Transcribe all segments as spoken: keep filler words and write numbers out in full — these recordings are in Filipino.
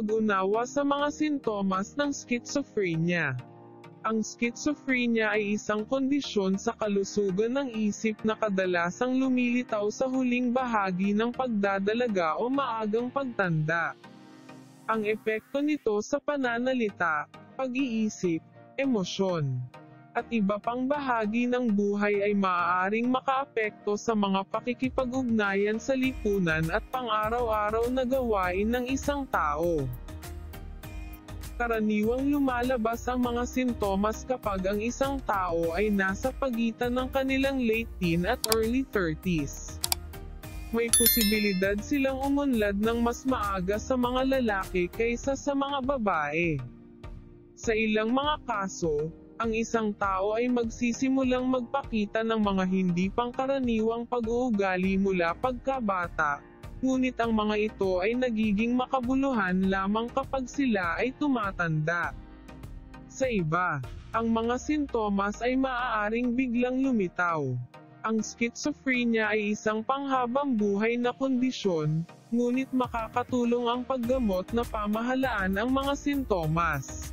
Pag-unawa sa mga sintomas ng schizophrenia. Ang schizophrenia ay isang kondisyon sa kalusugan ng isip na kadalasang lumilitaw sa huling bahagi ng pagdadalaga o maagang pagtanda. Ang epekto nito sa pananalita, pag-iisip, emosyon, at iba pang bahagi ng buhay ay maaaring makaapekto sa mga pakikipag-ugnayan sa lipunan at pang-araw-araw na gawain ng isang tao. Karaniwang lumalabas ang mga sintomas kapag ang isang tao ay nasa pagitan ng kanilang late teen at early thirties. May posibilidad silang umunlad ng mas maaga sa mga lalaki kaysa sa mga babae. Sa ilang mga kaso, ang isang tao ay magsisimulang magpakita ng mga hindi pangkaraniwang pag-uugali mula pagkabata, ngunit ang mga ito ay nagiging makabuluhan lamang kapag sila ay tumatanda. Sa iba, ang mga sintomas ay maaaring biglang lumitaw. Ang schizophrenia ay isang panghabang buhay na kondisyon, ngunit makakatulong ang paggamot na pamahalaan ang mga sintomas.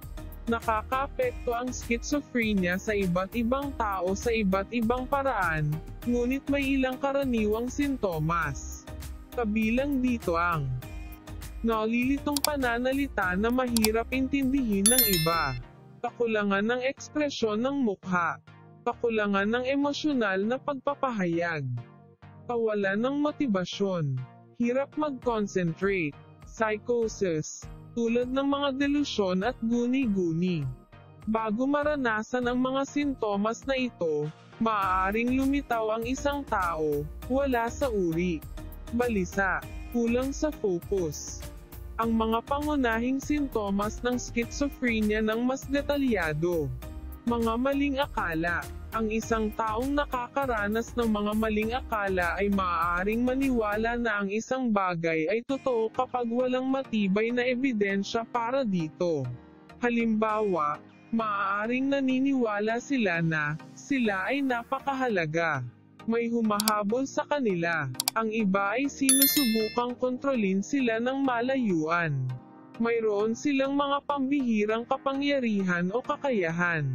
Nakakaapekto ang schizophrenia sa iba't ibang tao sa iba't ibang paraan, ngunit may ilang karaniwang sintomas. Kabilang dito ang nalilitong pananalita na mahirap intindihin ng iba, kakulangan ng ekspresyon ng mukha, kakulangan ng emosyonal na pagpapahayag, kawalan ng motibasyon, hirap mag-concentrate, psychosis, tulad ng mga delusyon at guni-guni. Bago maranasan ang mga sintomas na ito, maaaring lumitaw ang isang tao, wala sa uri, balisa, kulang sa focus. Ang mga pangunahing sintomas ng schizophrenia ng mas detalyado. Mga maling akala. Ang isang taong nakakaranas ng mga maling akala ay maaaring maniwala na ang isang bagay ay totoo kapag walang matibay na ebidensya para dito. Halimbawa, maaaring naniniwala sila na sila ay napakahalaga. May humahabol sa kanila. Ang iba ay sinusubukang kontrolin sila ng malayuan. Mayroon silang mga pambihirang kapangyarihan o kakayahan.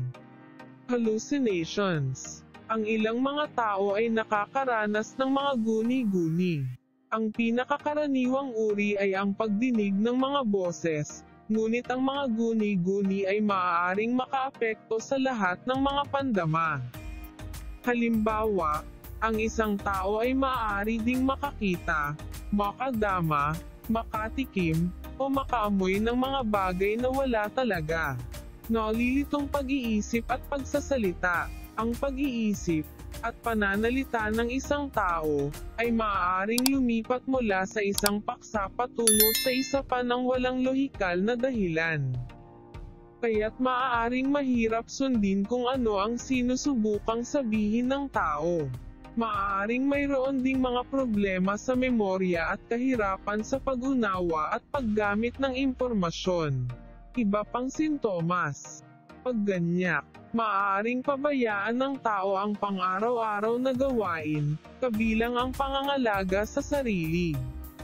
Hallucinations. Ang ilang mga tao ay nakakaranas ng mga guni-guni. Ang pinakakaraniwang uri ay ang pagdinig ng mga boses, ngunit ang mga guni-guni ay maaaring makaapekto sa lahat ng mga pandama. Halimbawa, ang isang tao ay maaari ding makakita, makadama, makatikim, o makaamoy ng mga bagay na wala talaga. Nalilitong pag-iisip at pagsasalita. Ang pag-iisip at pananalita ng isang tao ay maaaring lumipat mula sa isang paksa patungo sa isa pa ng walang lohikal na dahilan. Kaya't maaaring mahirap sundin kung ano ang sinusubukang sabihin ng tao. Maaaring mayroon ding mga problema sa memorya at kahirapan sa pag-unawa at paggamit ng impormasyon. Iba pang sintomas. Pagganyak. Maaaring pabayaan ng tao ang pang-araw-araw na gawain, kabilang ang pangangalaga sa sarili.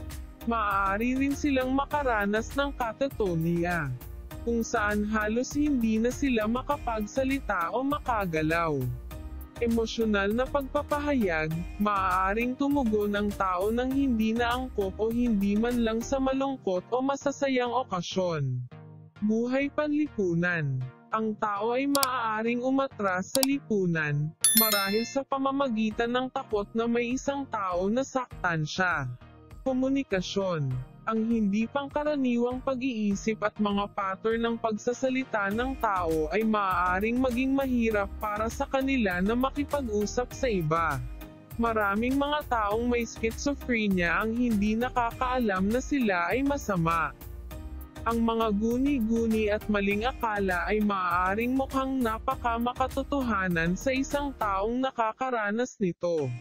Maaari rin silang makaranas ng katatonia, kung saan halos hindi na sila makapagsalita o makagalaw. Emosyonal na pagpapahayag, maaaring tumugon ang tao ng hindi naangkop o hindi man lang sa malungkot o masasayang okasyon. Buhay panlipunan. Ang tao ay maaaring umatras sa lipunan, marahil sa pamamagitan ng takot na may isang tao na saktan siya. Komunikasyon. Ang hindi pangkaraniwang pag-iisip at mga pattern ng pagsasalita ng tao ay maaaring maging mahirap para sa kanila na makipag-usap sa iba. Maraming mga taong may schizophrenia ang hindi nakakaalam na sila ay masama. Ang mga guni-guni at maling akala ay maaaring mukhang napakamakatotohanan sa isang taong nakakaranas nito.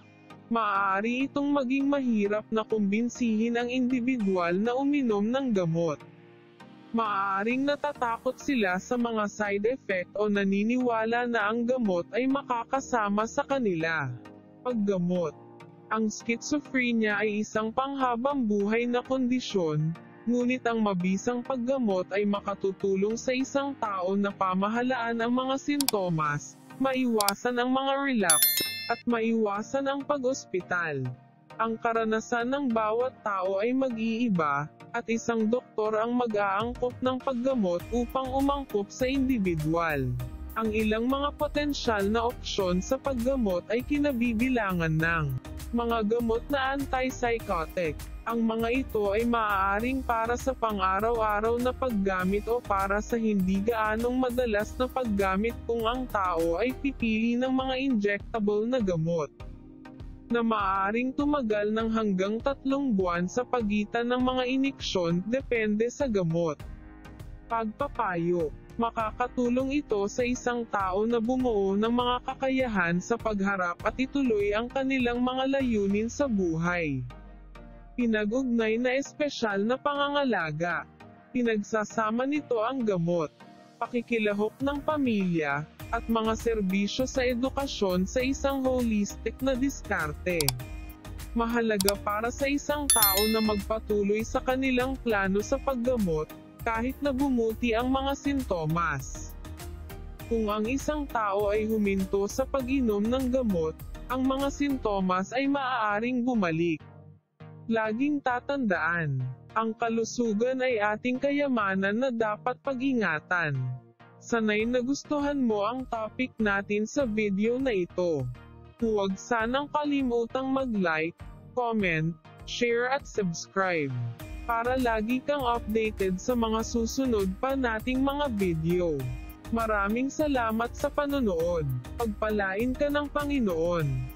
Maaari itong maging mahirap na kumbinsihin ang indibidwal na uminom ng gamot. Maaaring natatakot sila sa mga side effect o naniniwala na ang gamot ay makakasama sa kanila. Paggamot. Ang schizophrenia ay isang panghabang buhay na kondisyon, Ngunit ang mabisang paggamot ay makatutulong sa isang tao na pamahalaan ang mga sintomas, maiwasan ang mga relapse, at maiwasan ang pag-ospital. Ang karanasan ng bawat tao ay mag-iiba, at isang doktor ang mag-aangkop ng paggamot upang umangkop sa individual. Ang ilang mga potensyal na opsyon sa paggamot ay kinabibilangan ng mga gamot na antipsychotic. Ang mga ito ay maaaring para sa pang-araw-araw na paggamit o para sa hindi gaanong madalas na paggamit kung ang tao ay pipili ng mga injectable na gamot na maaaring tumagal ng hanggang tatlong buwan sa pagitan ng mga iniksyon depende sa gamot. Pagpapayo. Makakatulong ito sa isang tao na bumuo ng mga kakayahan sa pagharap at ituloy ang kanilang mga layunin sa buhay. Pinag-ugnay na espesyal na pangangalaga. Pinagsasama nito ang gamot, pakikilahok ng pamilya, at mga serbisyo sa edukasyon sa isang holistic na diskarte. Mahalaga para sa isang tao na magpatuloy sa kanilang plano sa paggamot, kahit na bumuti ang mga sintomas. Kung ang isang tao ay huminto sa pag-inom ng gamot, ang mga sintomas ay maaaring bumalik. Laging tatandaan, ang kalusugan ay ating kayamanan na dapat pag-ingatan. Sanay na gustuhan mo ang topic natin sa video na ito. Huwag sanang kalimutang mag-like, comment, share at subscribe, para lagi kang updated sa mga susunod pa nating mga video. Maraming salamat sa panonood. Pagpalain ka ng Panginoon.